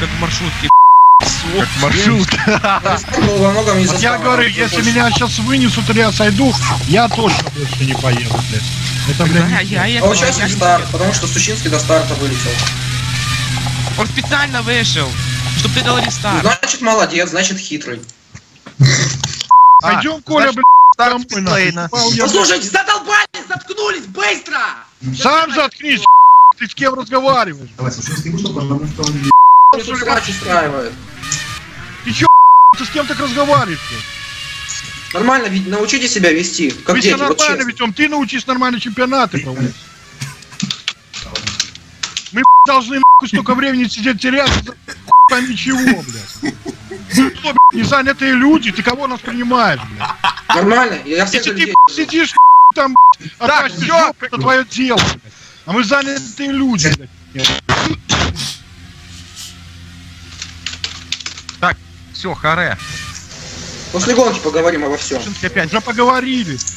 как в маршрутке. Как маршрутка. Во многом из-за Я говорю, если меня сейчас вынесут или я сойду, я точно больше не поеду, блядь. Это, блядь, Получается старт, потому что Сущинский до старта вылетел. Он специально вышел, чтобы ты дал рестарт. Значит, молодец, значит, хитрый. пойдем, Коля, блядь, домой, нахуй. Послушайте, задолбались, заткнулись, быстро! Сам заткнись, ты с кем разговариваешь? Мне тут срач устраивает. Ты чё, ты с кем так разговариваешь? Нормально, ведь научите себя вести, как Вы дети, все вот нормально честно. ведем, ты научись нормально чемпионаты проводить. Мы должны нахуй столько времени сидеть терять, а ничего, блядь. Вы кто, блядь, незанятые люди, ты кого нас принимаешь, блядь? Нормально, я всех Если ты людей... сидишь там, Так, всё, это твое дело, блядь. А мы занятые люди, блядь. Так, все, харе. После гонки поговорим обо всем. Опять, уже поговорили.